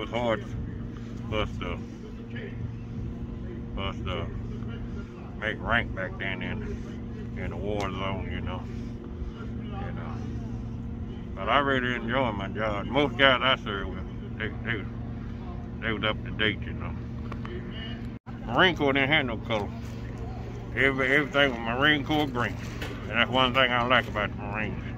was hard for us to make rank back then in the war zone, you know. But I really enjoy my job. Most guys I served with, they was up to date, you know. Marine Corps didn't have no color. Everything was Marine Corps green. And that's one thing I like about the Marines.